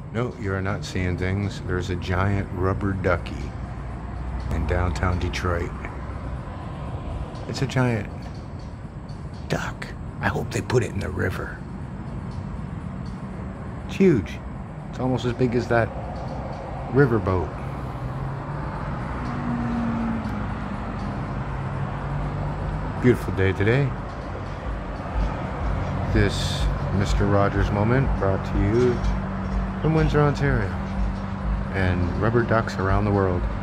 No, you're not seeing things. There's a giant rubber ducky in downtown Detroit. It's a giant duck. I hope they put it in the river. It's huge. It's almost as big as that riverboat. Beautiful day today. This Mr. Rogers moment brought to you from Windsor, Ontario, and rubber ducks around the world.